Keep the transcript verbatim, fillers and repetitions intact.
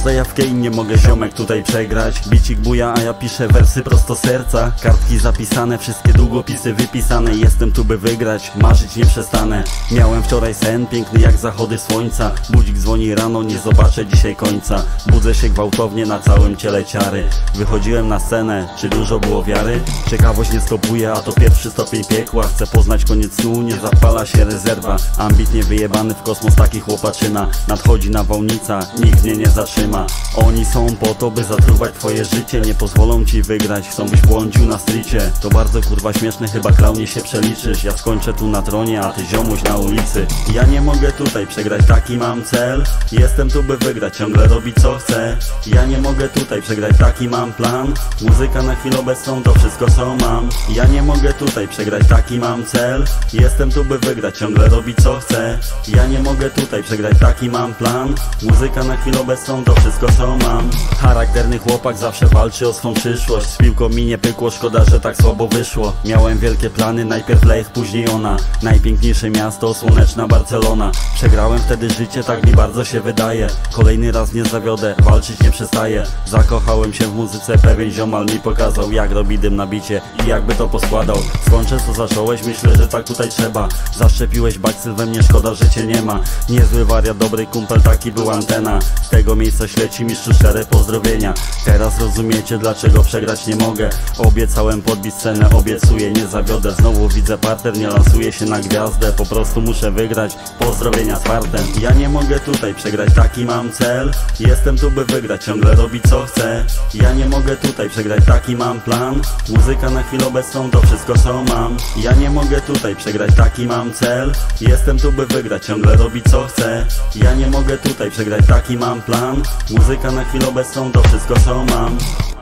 zajawkę i nie mogę ziomek tutaj przegrać. Bicik buja, a ja piszę wersy prosto z serca. Kartki zapisane, wszystkie długopisy wypisane. Jestem tu by wygrać, marzyć nie przestanę. Miałem wczoraj sen, piękny jak zachody słońca. Budzik dzwoni rano, nie zobaczę dzisiaj końca. Budzę się gwałtownie, na całym ciele ciary. Wychodziłem na scenę, czy dużo było wiary? Ciekawość nie stopuje, a to pierwszy stopień piekła. Chcę poznać koniec snu, nie zapala się rezerwa. Ambitnie wyjebany w kosmos, taki chłopaczyna. Nadchodzi nawałnica, nikt mnie nie zatrzyma. Oni są po to, by zatruwać twoje życie. Nie pozwolą ci wygrać, chcą byś błądził na stricie. To bardzo kurwa śmieszne, chyba klaunie się przeliczysz. Ja skończę tu na tronie, a ty ziomuś na ulicy. Ja nie mogę tutaj przegrać, taki mam cel. Jestem tu by wygrać, ciągle robić co chcę. Ja nie mogę tutaj przegrać, taki mam plan. Muzyka na chwilę obecną, to wszystko co mam. Ja nie mogę tutaj przegrać, taki mam cel. Jestem tu by wygrać, ciągle robić co chcę. Ja nie mogę tutaj przegrać, taki mam plan. Muzyka na chwilę obecną, to wszystko co mam. Charakterny chłopak zawsze walczy o swą przyszłość. Z piłką mi nie pykło, szkoda, że tak słabo wyszło. Miałem wielkie plany, najpierw Lech, później ona. Najpiękniejsze miasto, słoneczna Barcelona. Przegrałem wtedy życie, tak mi bardzo się wydaje. Kolejny raz nie zawiodę, walczyć nie przestaję. Zakochałem się w muzyce, pewien ziomal mi pokazał, jak robi dym na bicie i jakby to poskładał. Skończę co zacząłeś, myślę, że tak tutaj trzeba. Zaszczepiłeś bakcyl we mnie, szkoda, że cię nie ma. Niezły wariat, dobry kumpel, taki był antena. Z tego miejsca śledzi mistrzu szczere pozdrowienia. Teraz rozumiecie, dlaczego przegrać nie mogę. Obiecałem podbić scenę, obiecuję, nie zawiodę. Znowu widzę parter, nie lansuję się na gwiazdę. Po prostu muszę wygrać, pozdrowienia z fartem. Ja nie mogę tutaj przegrać, taki mam cel. Jestem tu by wygrać, ciągle robić co chcę. Ja nie mogę tutaj przegrać, taki mam plan. Muzyka na chwilę obecną, to wszystko co mam. Ja nie mogę tutaj przegrać, taki mam cel. Jestem tu by wygrać, ciągle robić co chcę. Ja nie mogę tutaj przegrać, taki mam plan. Muzyka na chwilę obecną, to wszystko co mam.